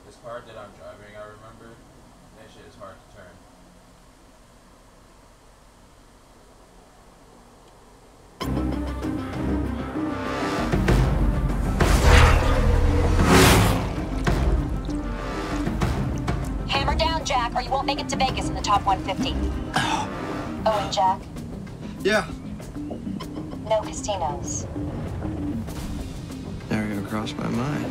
This car that I'm driving, I remember, that shit is hard to turn. Hammer down, Jack, or you won't make it to Vegas in the top 150. Oh, and Jack? Yeah. No casinos. Never gonna cross my mind.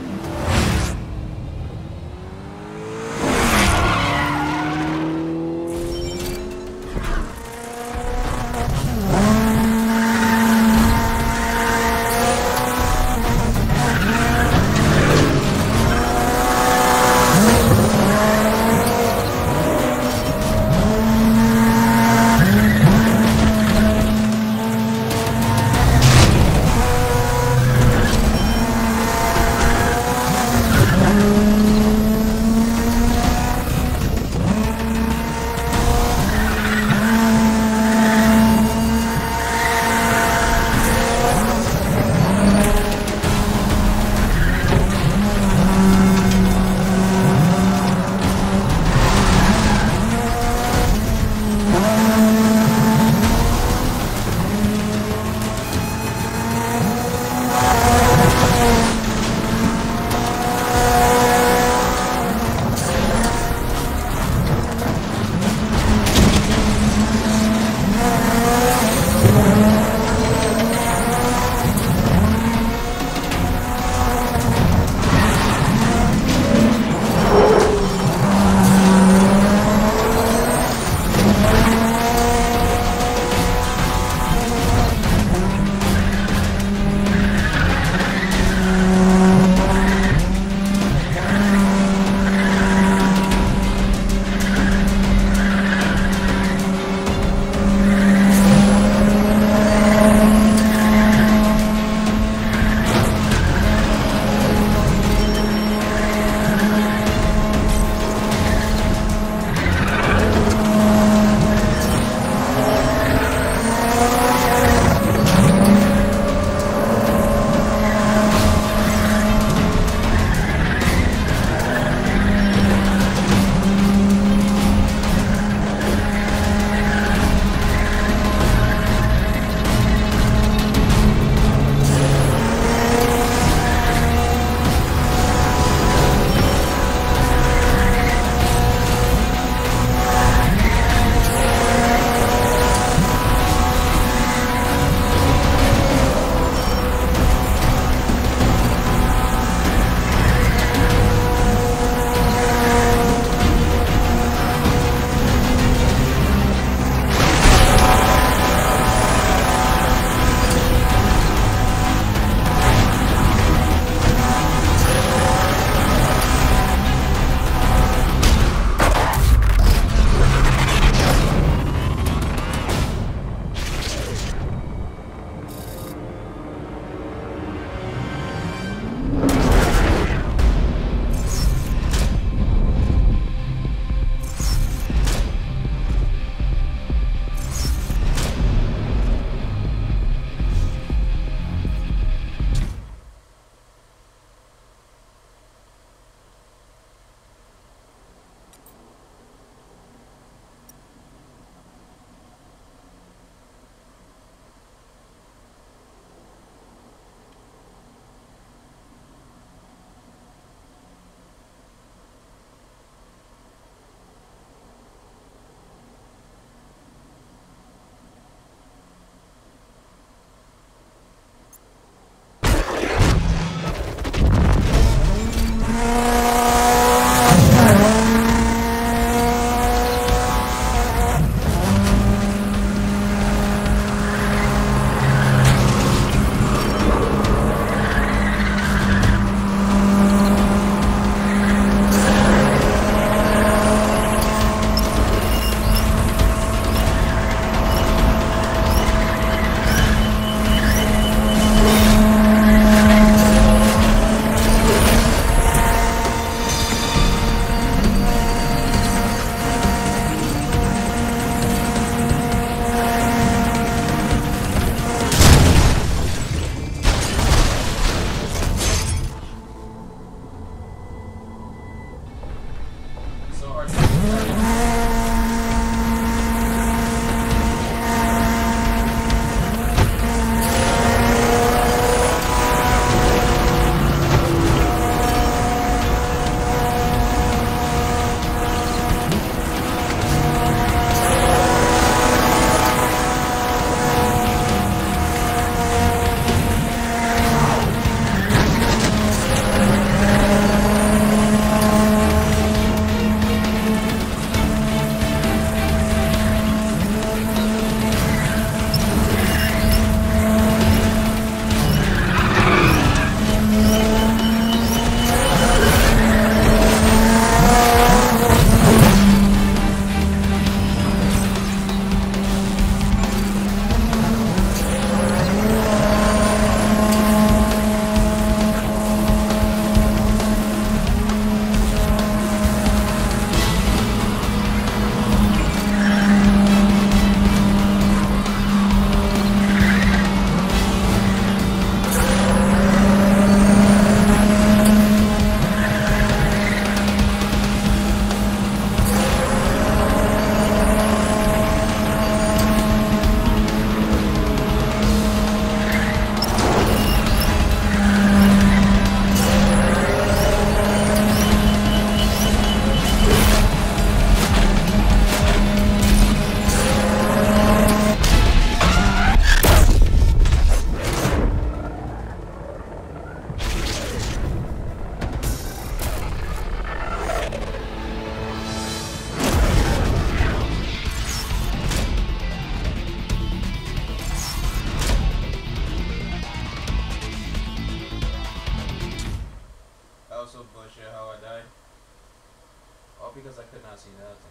bullshit how I died. All because I could not see nothing.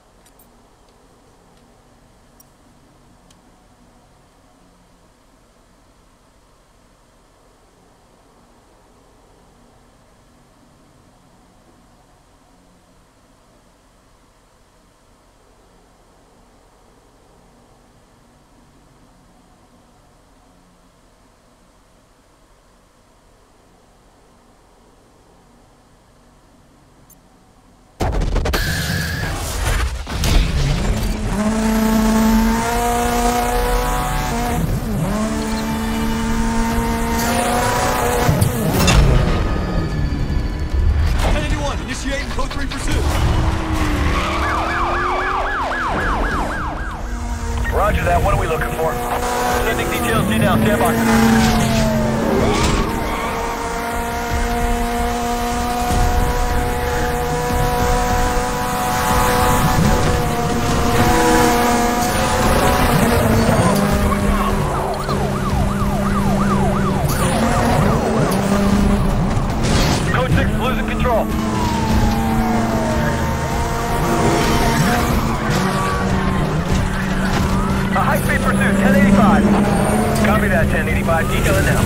Roger that. What are we looking for? Sending details to you now. Stand by. Code 6 losing control. High-speed pursuit, 1085. Copy that, 1085. Detailing now.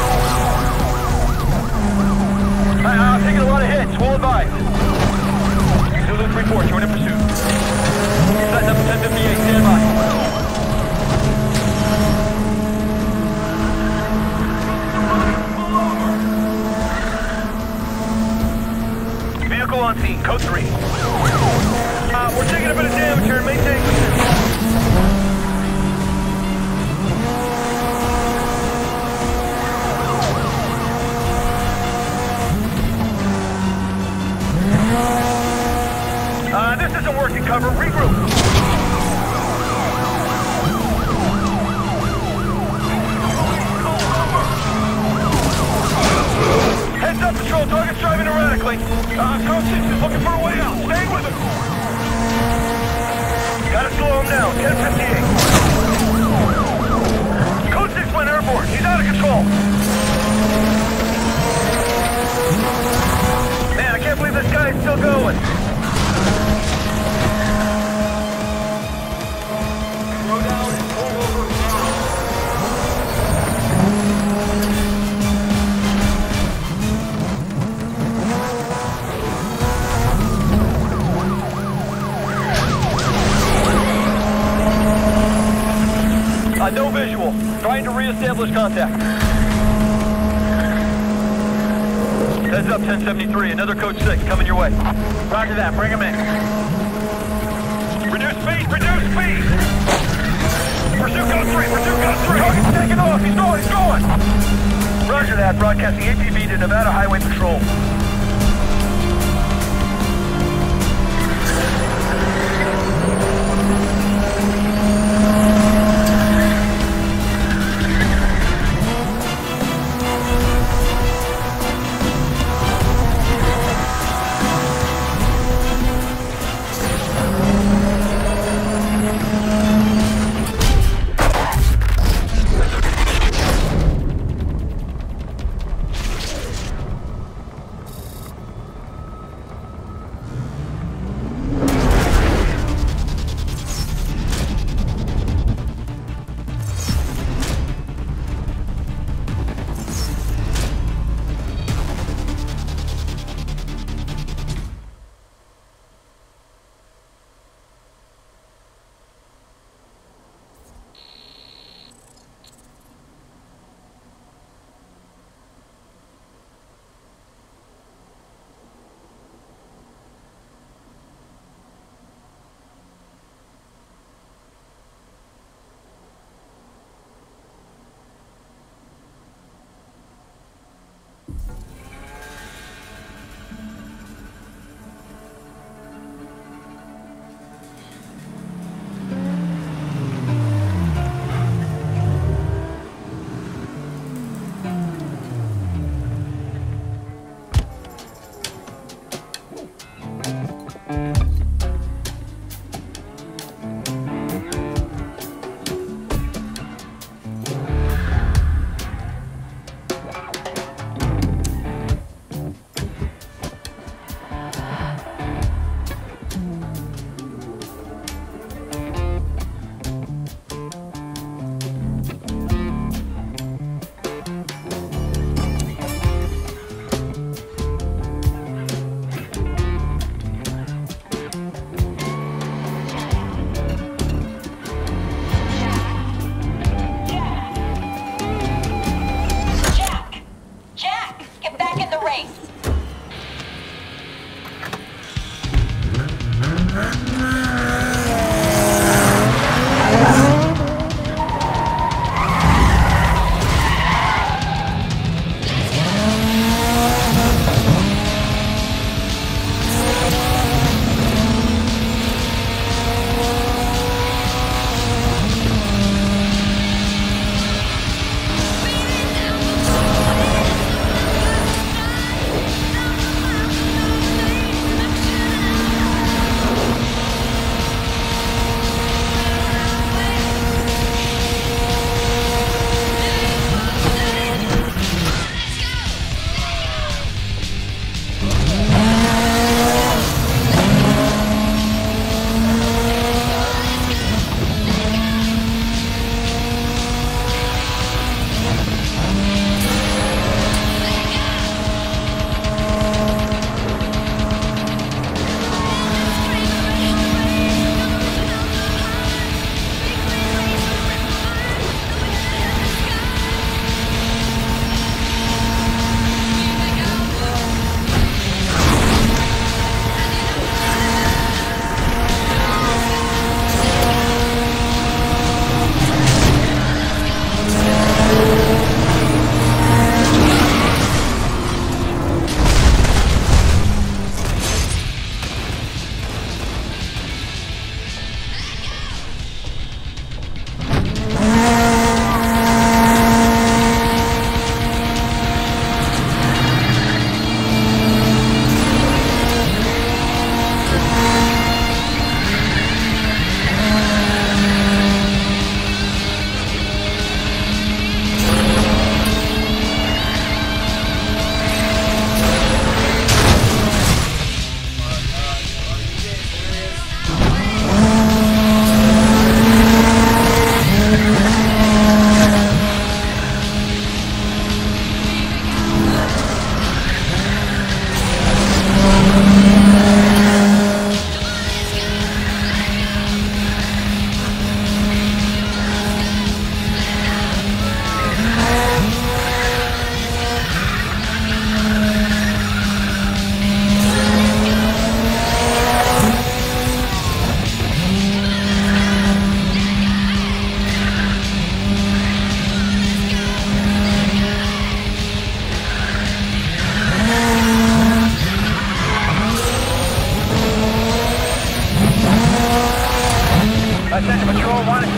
I'm taking a lot of hits. We'll advise. Zulu 3-4, join in pursuit. Setting up 1058, stand by. Vehicle on scene, code 3. We're taking a bit of damage here. Maintain pursuit. This isn't working, cover. Regroup. Heads up, patrol. Target's driving erratically. Code 6 is looking for a way out. Stay with him. Gotta slow him down. 1058. Code 6 went airborne. He's out of control. Man, I can't believe this guy is still going. No visual. Trying to re-establish contact. Heads up, 1073. Another code 6 coming your way. Roger that. Bring him in. Reduce speed. Reduce speed. Pursue code 3. Pursue code 3. Target's taking off. He's going. He's going. Roger that. Broadcasting APB to Nevada Highway Patrol.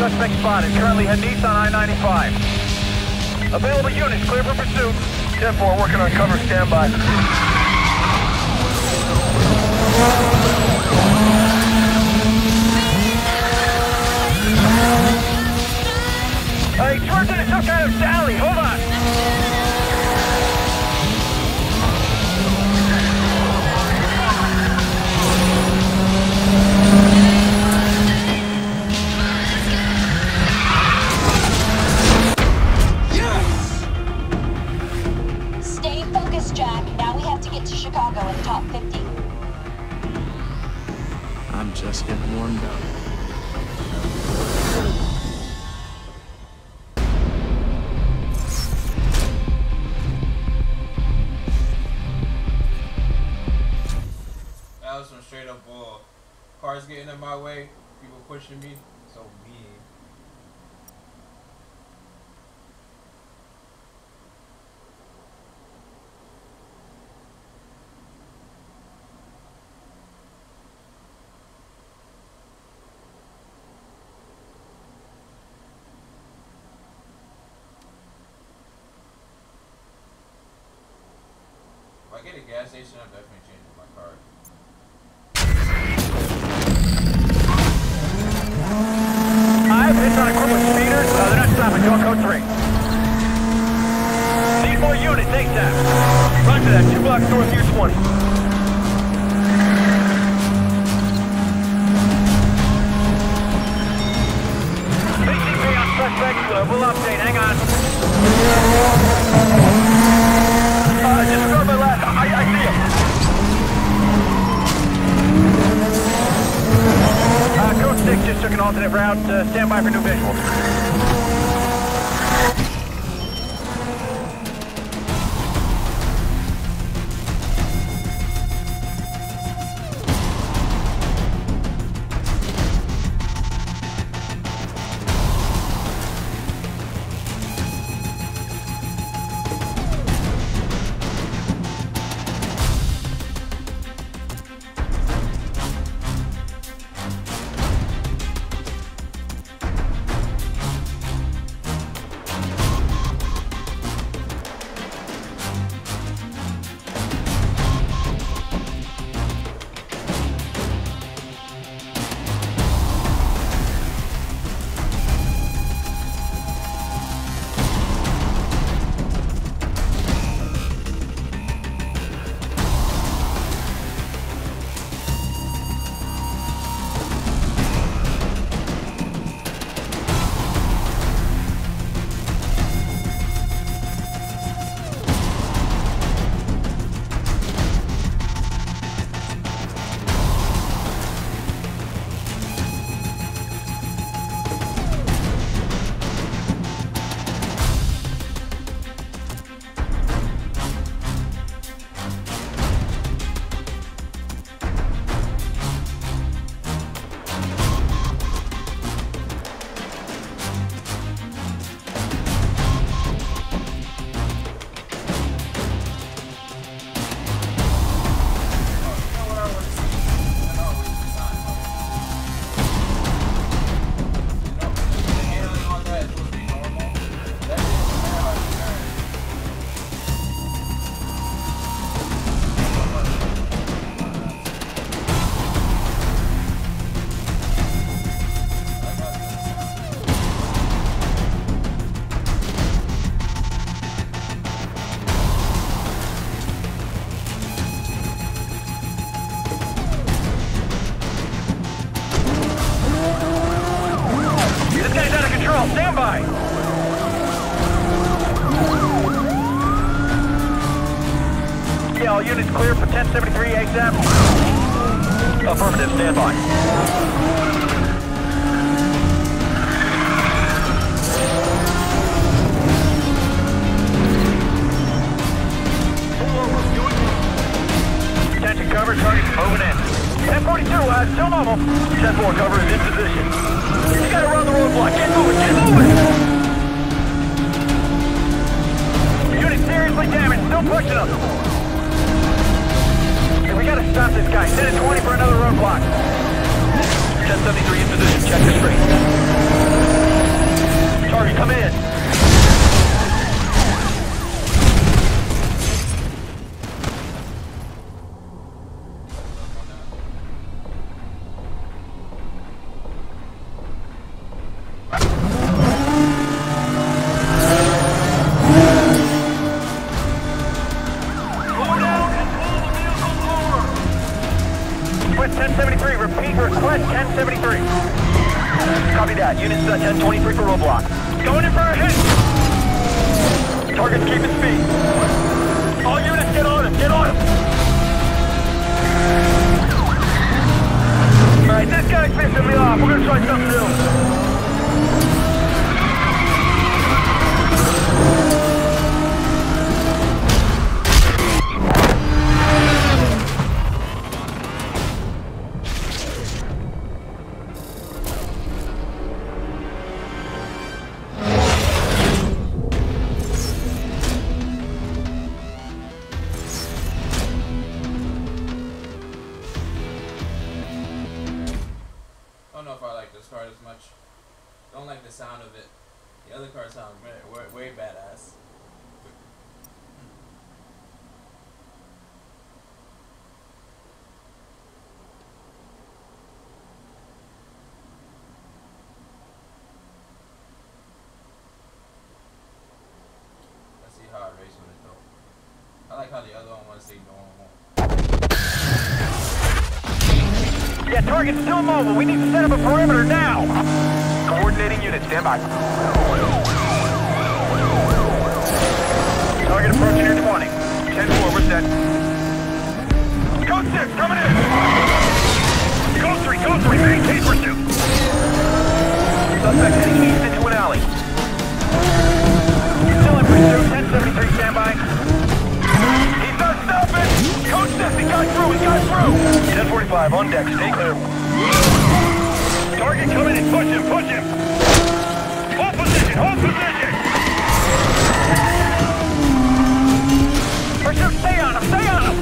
suspect spotted. Currently heading east on I-95. Available units clear for pursuit. 10-4 working on cover, standby. He turned into some kind of sally. Hold on. Stay focused, Jack. Now we have to get to Chicago in the top 50. I'm just getting warmed up. That was some straight up bull. Cars getting in my way, people pushing me, so mean. If I get a gas station, I'm definitely changing my car. I've hit on a group of speeders. They're not stopping. Go code 3. Need more units, ASAP. Roger that. 2 blocks north, U20. BCP on suspect. We'll update. Hang on. Disregard my last. I see him. Code 6 just took an alternate route. Stand by for new visual. Stand by! Yeah, all units clear for 1073 ASAP. Affirmative, stand by. Attention cover, target moving in. 1042, still normal. 10-4, cover is in position. You gotta run the roadblock. Get moving, get moving! Unit seriously damaged, still pushing us. Hey, we gotta stop this guy. Send it 20 for another roadblock. 1073 in position, check the street. Target, come in. Request 1073, repeat request 1073. Copy that, units 1023 for roadblock. Going in for a hit! Target's keeping speed. All units get on him, get on him! Alright, this guy's pissing me off, we're gonna try something new. I don't know if I like this card as much. Don't like the sound of it. The other card sounds way badass. Let's see how I race with it though. I like how the other one wants to say normal. Yeah, target's still mobile. We need to set up a perimeter now. Coordinating unit, stand by. Target approaching near 20. 10-4, we're set. Code 6, coming in. Code 3, maintain pursuit. Suspect heading east into an alley. Still in pursuit, 1073, stand by. He's not stopping. Code 6, he got through. 1045, on deck, stay clear. Target coming in, push him. Hold position. Pursuit, stay on him.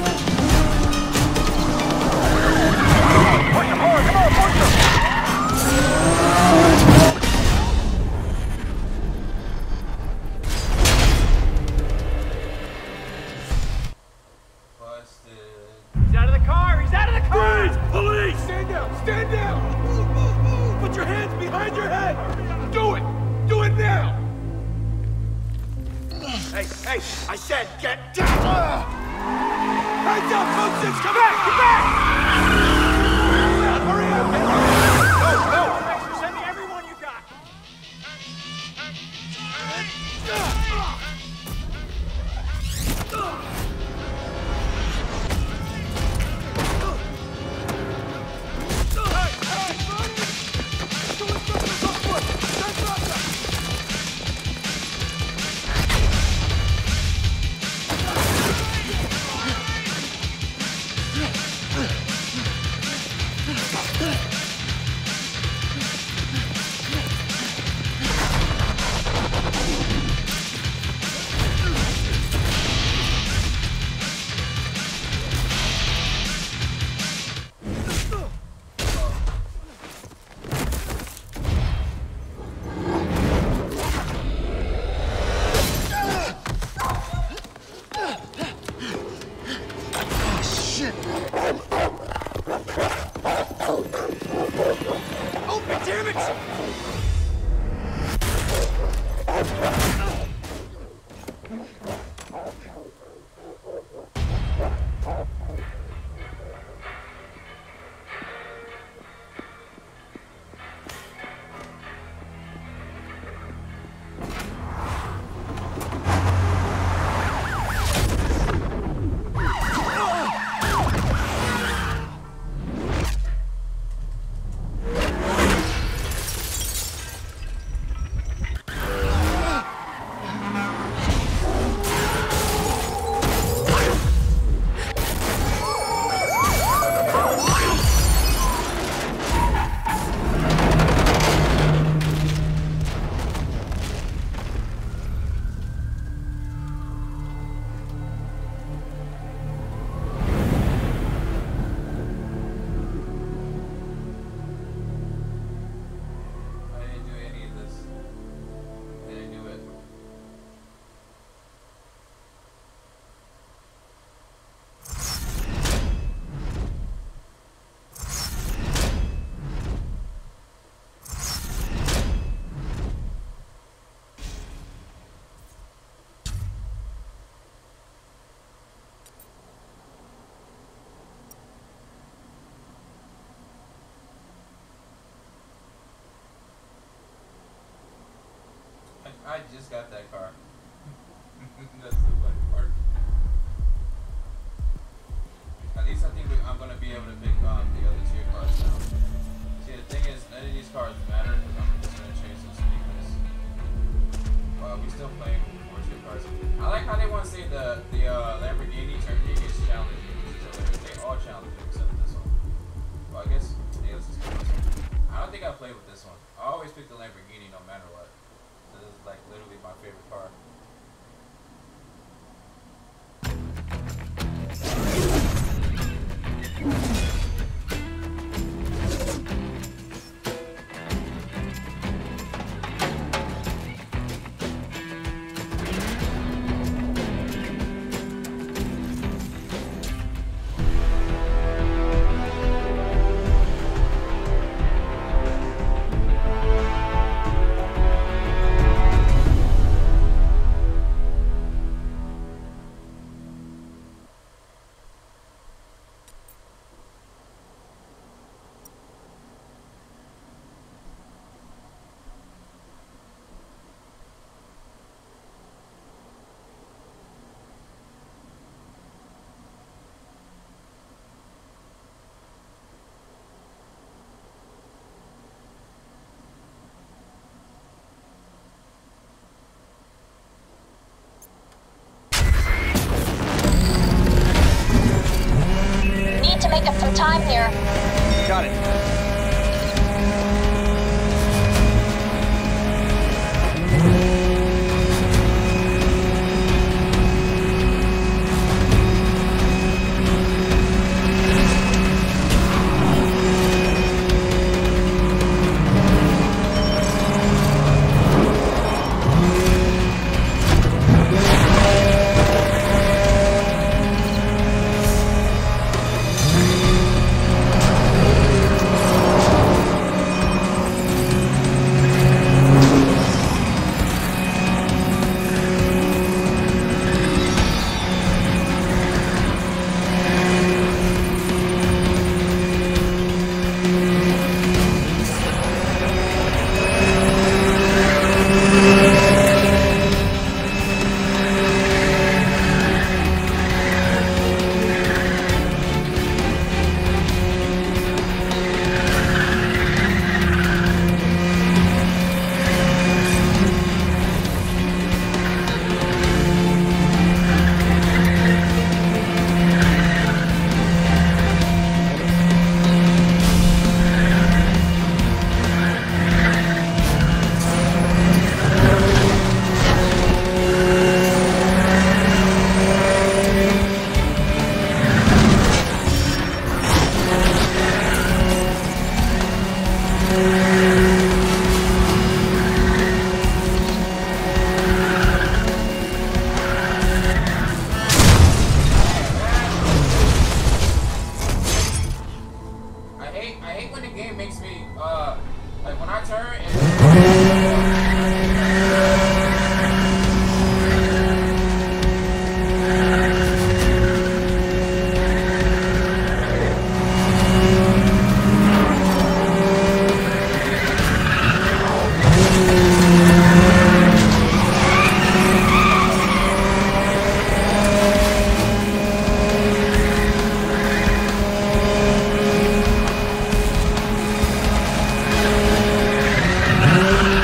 Push him hard, come on, push him. He's out of the car! Freeze! Police! Stand down! Put your hands behind your head! Do it now! Hey, I said get down! Hands up, Code 6, come back! Hurry up! Go! Send me everyone you got! I just got that car. That's the funny part. At least I think I'm gonna be able to pick the other two cars now. See, the thing is, none of these cars matter because I'm just gonna change those speakers. We still playing with 4 cars. I like how they want to say the Lamborghini Turkey is challenging. They all challenge except this one. Well, I guess yeah, let's just go with this one. I don't think I played with this one. I always pick the Lamborghini no matter what. This is like literally my favorite car. Need to make up some time here. Got it. I hate when the game makes me like when I turn and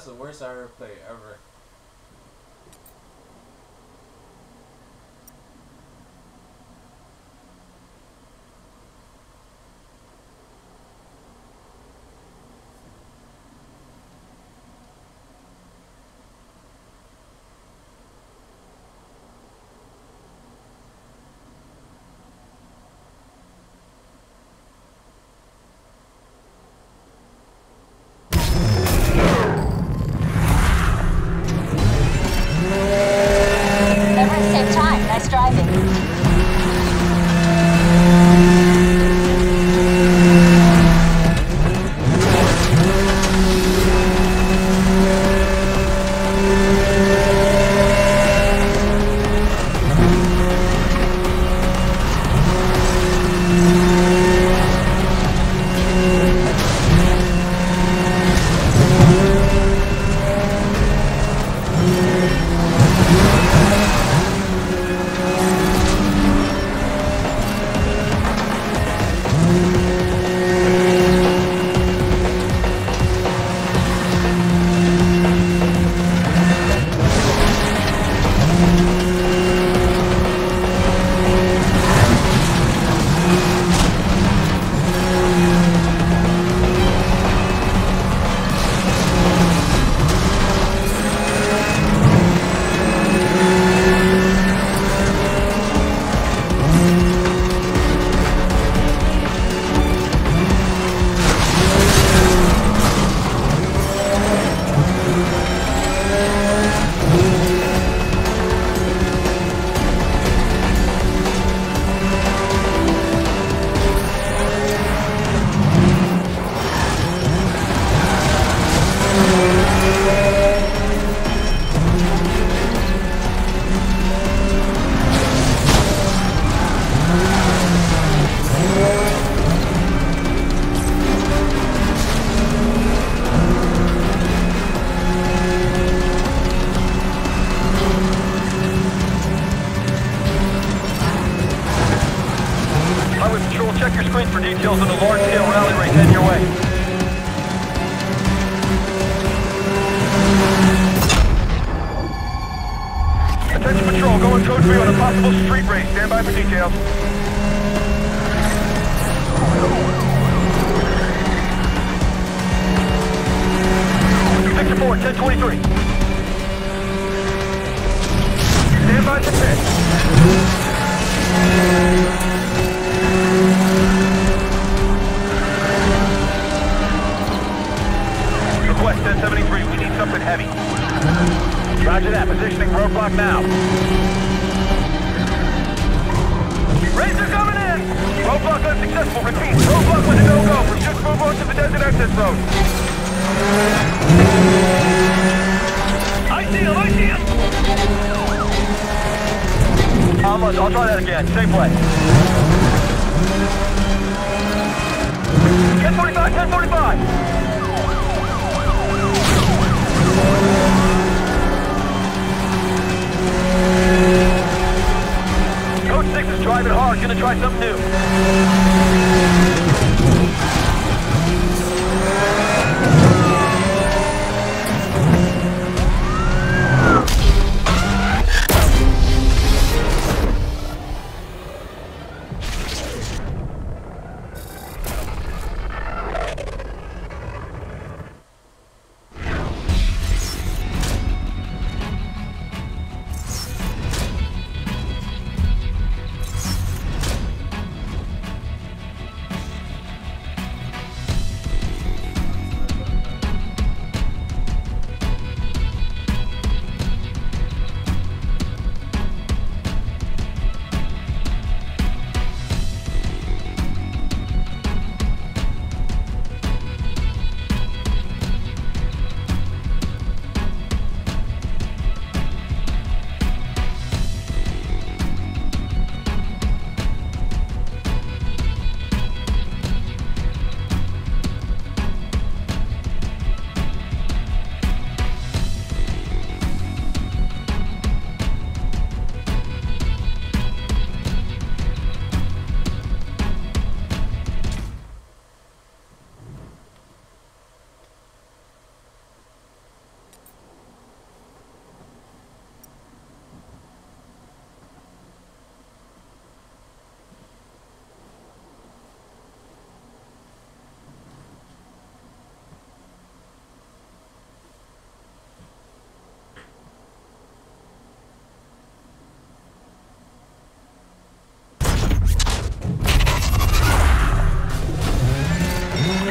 That's the worst I ever played ever. Nice driving. Check your screen for details on the large-scale rally race heading your way. Attention patrol, going code 3 on a possible street race. Stand by for details. Sector 4, 1023. Stand by for pit. Request 1073, we need something heavy. Roger that, positioning roadblock now. Racer coming in! Roadblock unsuccessful, repeat, roadblock was a no-go. We should move on to the desert access road. I see him, I see him! I'll try that again, same way. 1045, 1045! Code 6 is driving hard, gonna try something new.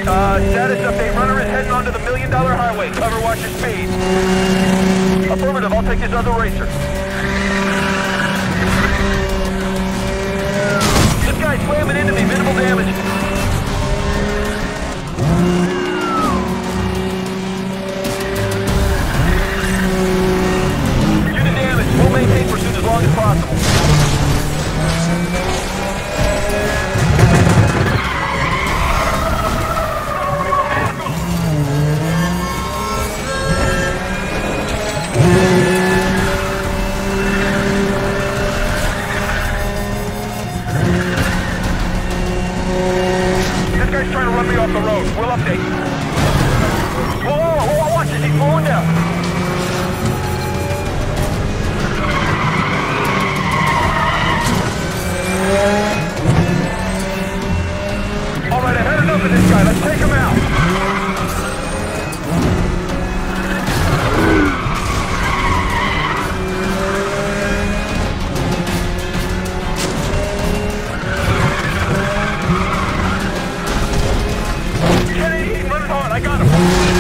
Status update. Runner is heading onto the $1 Million Highway. Cover, watch your speed. Affirmative, I'll take this other racer. This guy's slamming into me. Minimal damage. Unit damage. We'll maintain pursuit as long as possible. Trying to run me off the road. We'll update. Whoa, watch this. He's slowing down. All right, I've had enough of this guy. Let's take him out. I got him.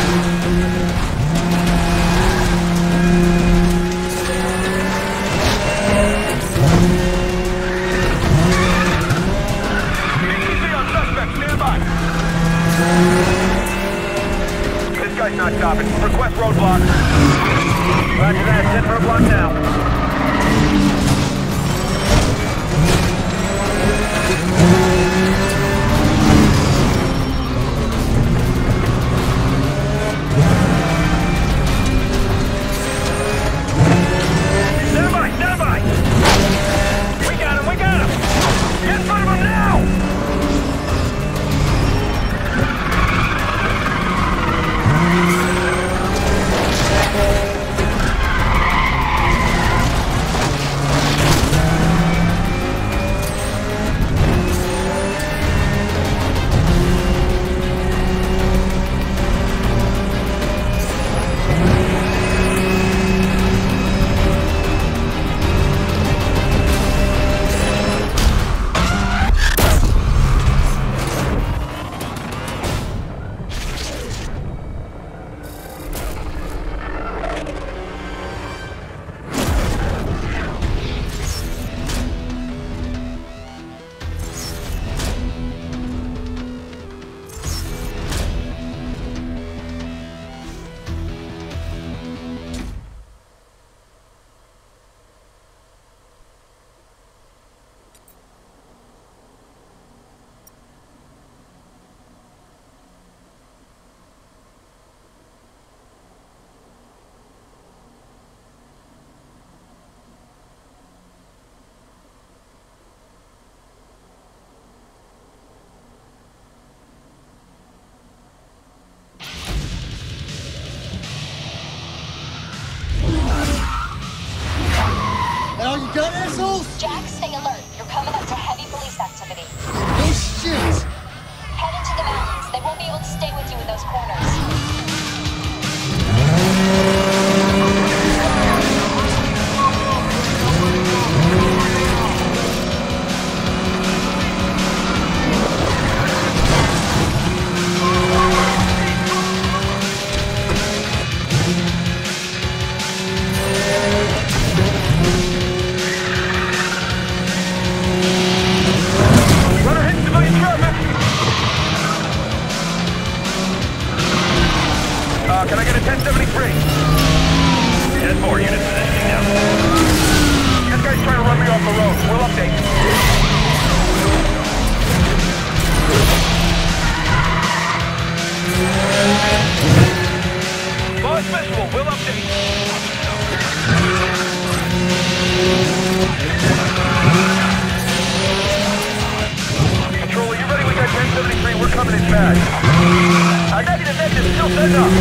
Easy on suspect. Stand by. This guy's not stopping. Request roadblock. Roger that. Set roadblock now. All you got, assholes? Jack, stay alert. You're coming up to heavy police activity. Oh, shit! Head into the mountains. They won't be able to stay with you in those corners. Can I get a 1073? 10-4, unit positioning now. This guy's trying to run me off the road. We'll update. Boss visual, we'll update. Controller, you ready? We got 1073. We're coming in fast. Negative, still set up.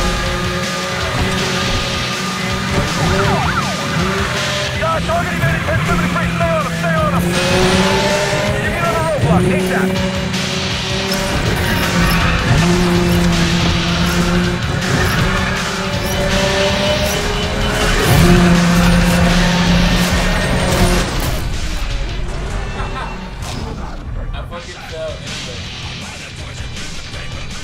Target evaded 1073, stay on him, stay on him. Give me another roadblock, take that. I fucking fell anyway.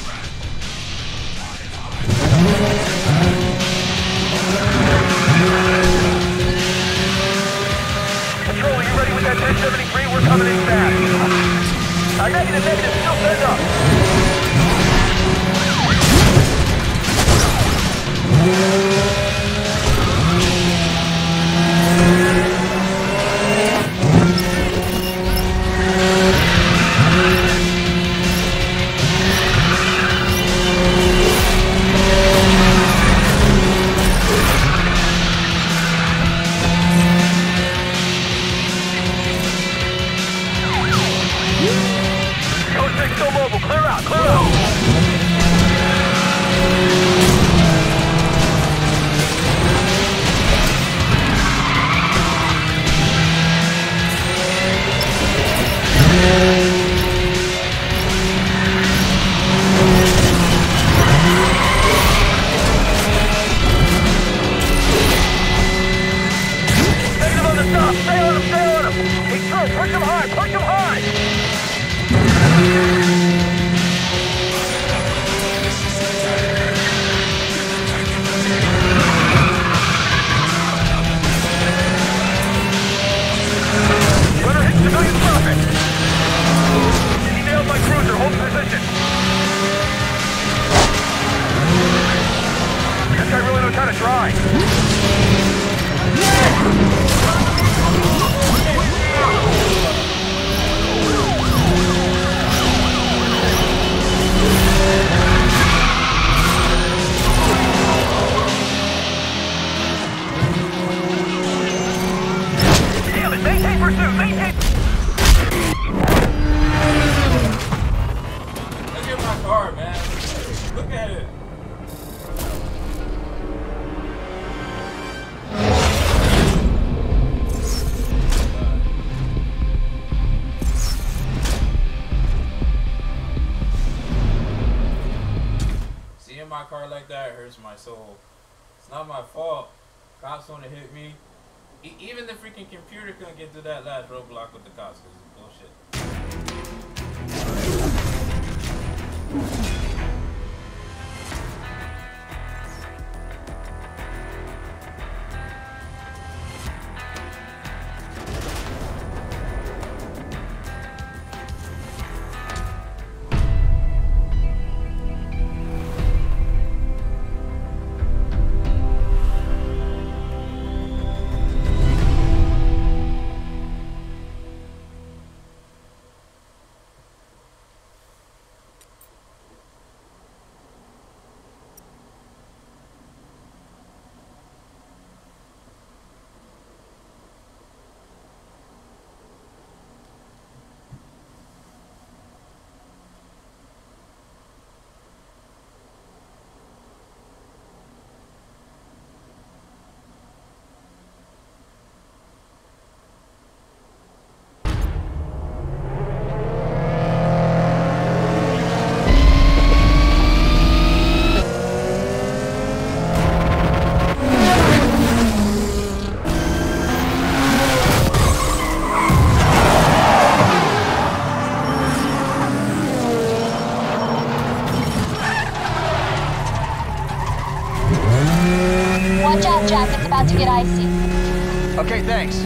Negative, negative. Still send up. Code 6 still mobile. Clear out, clear out. Negative on the stop. Stay on him, stay on him. He's through. Push him high, push him high. Runner hits civilian traffic. He nailed my cruiser. Hold position. This guy really knows how to drive. Damn it! Maintain pursuit! Maintain! Look at my car, man. Look at it. Seeing my car like that hurts my soul. It's not my fault. Cops want to hit me. Even the freaking computer couldn't get through that last roadblock with the cops because it's bullshit. Watch out, Jack. It's about to get icy. Okay, thanks.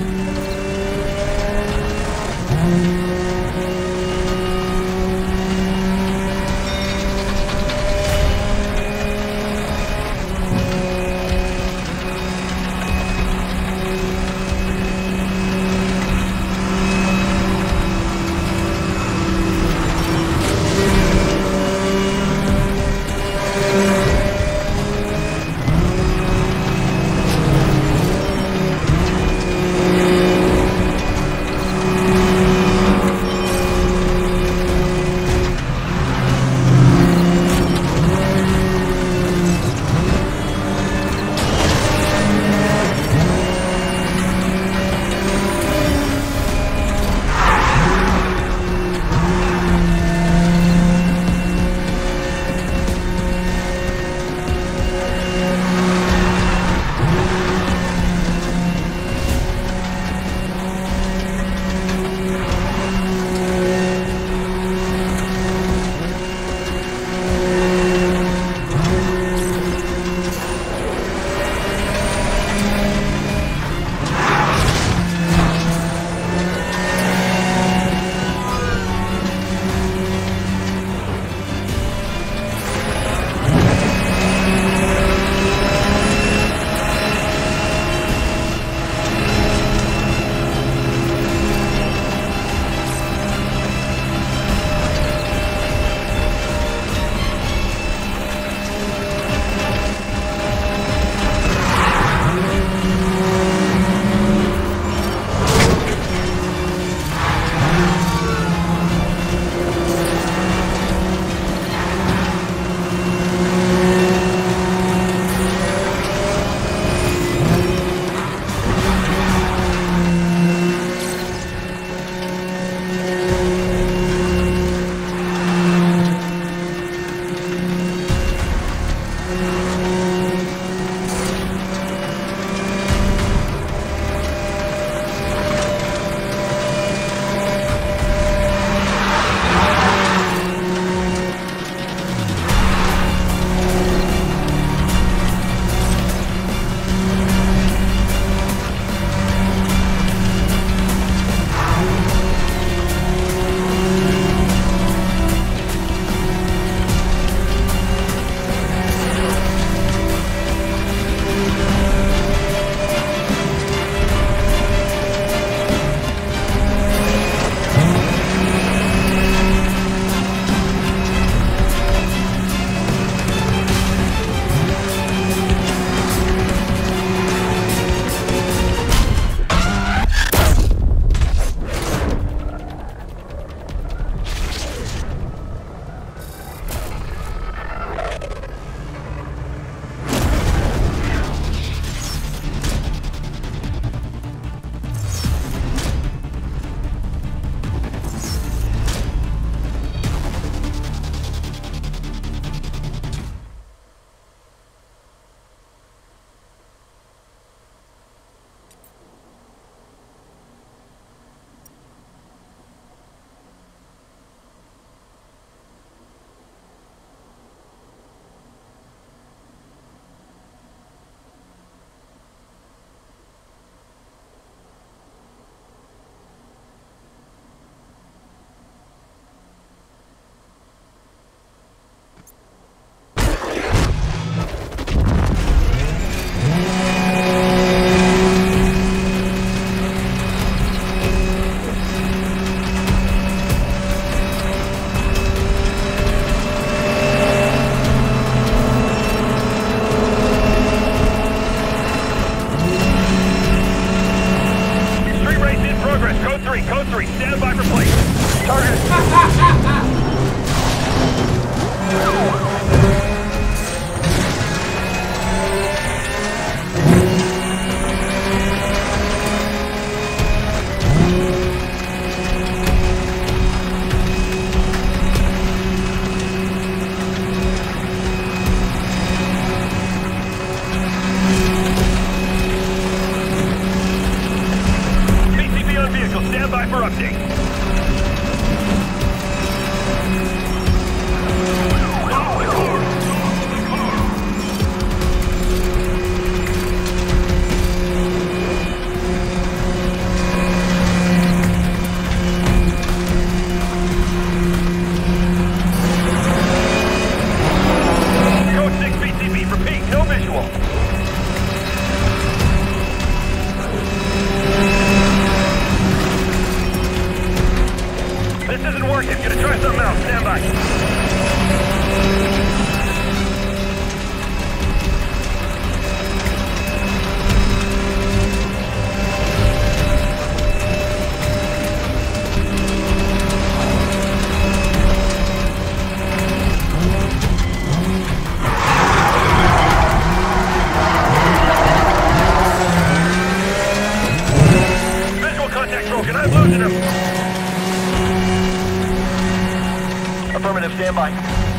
by.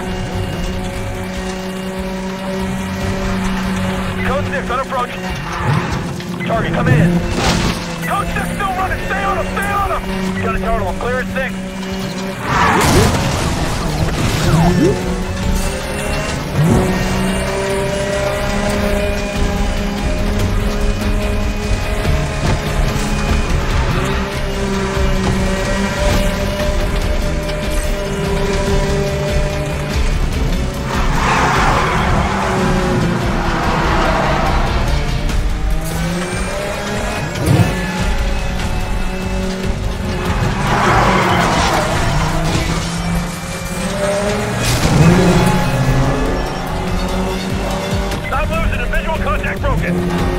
Code 6 on approach. Target coming in. Code 6 still running. Stay on him. Stay on him. Got a total. Clear at 6. Contact broken!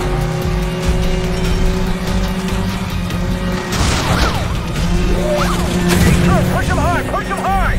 Push him high! Push him high!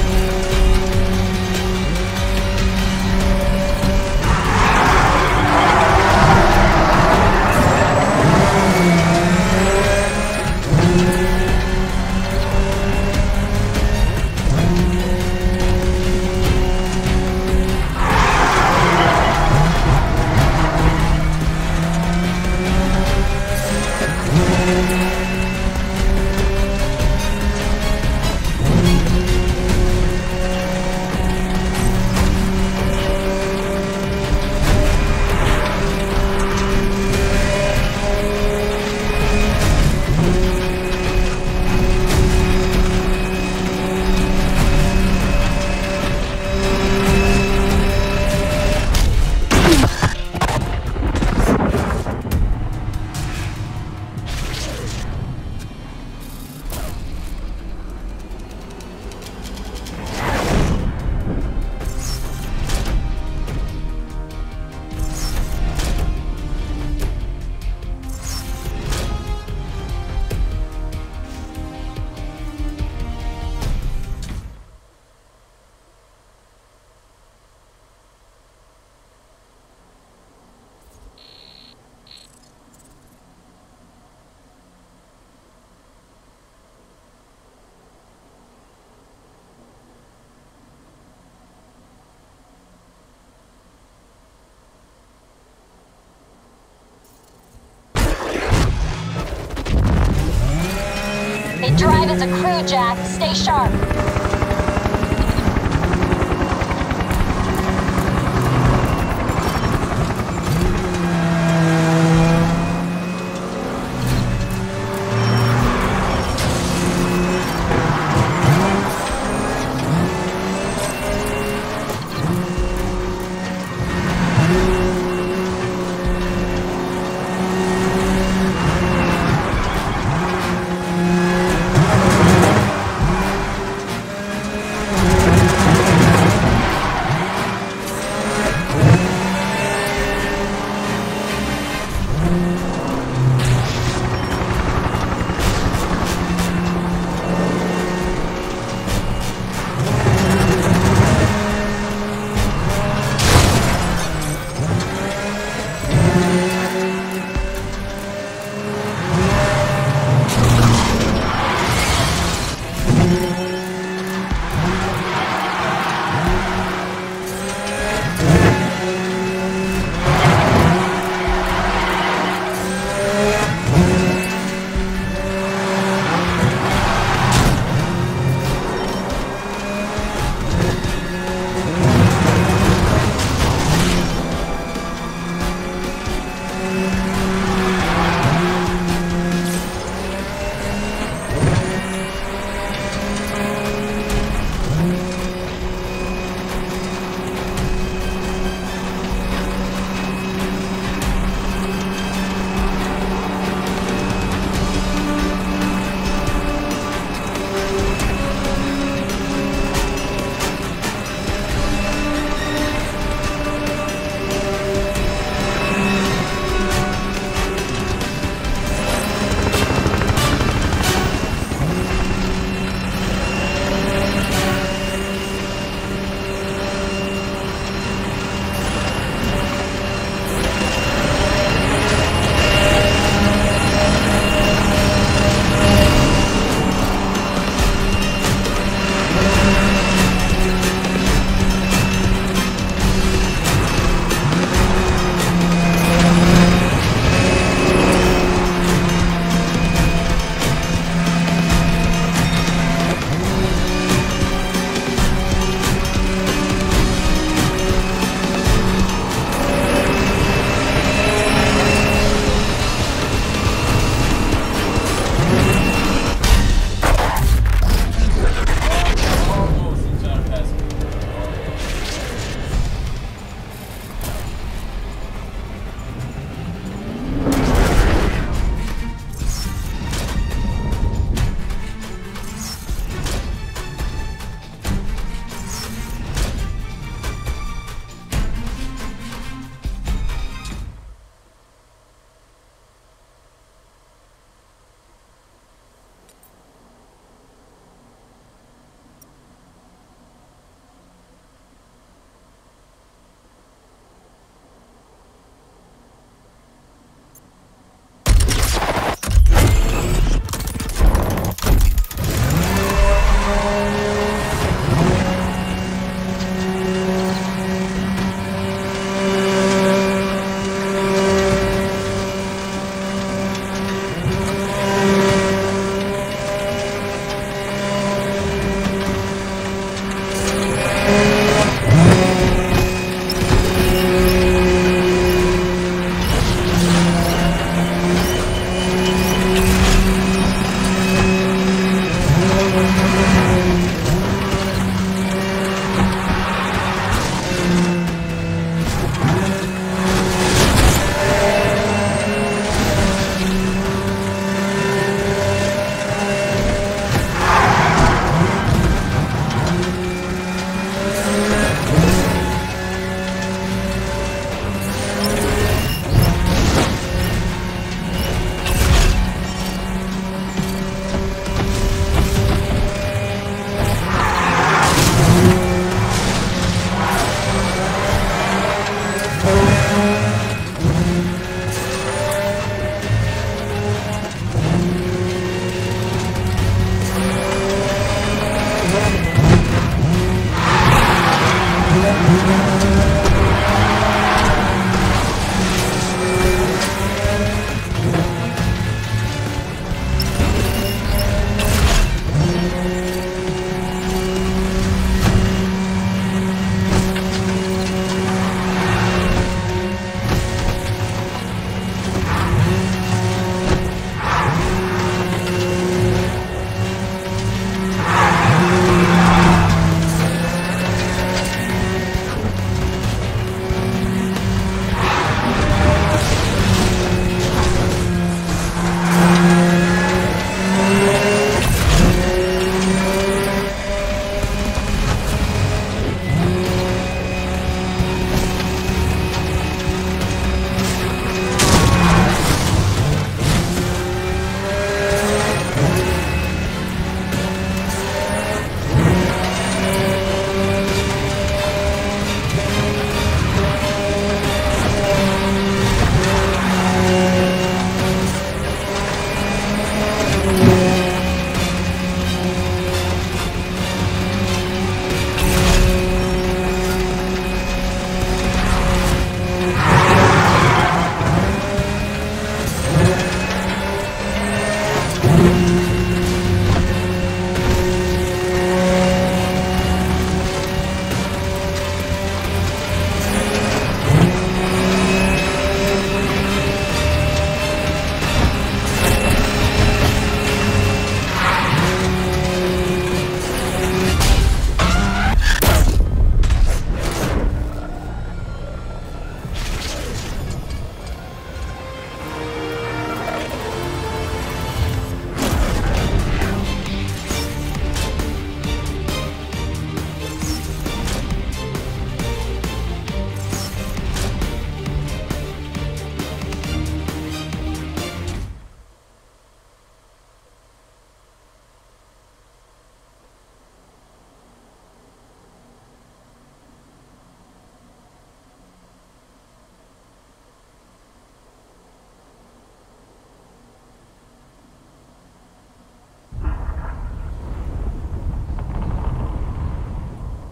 They drive as a crew, Jack. Stay sharp.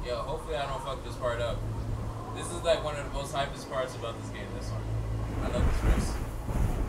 Yo, hopefully I don't fuck this part up. This is like one of the most hypest parts about this game, this one. I love this race.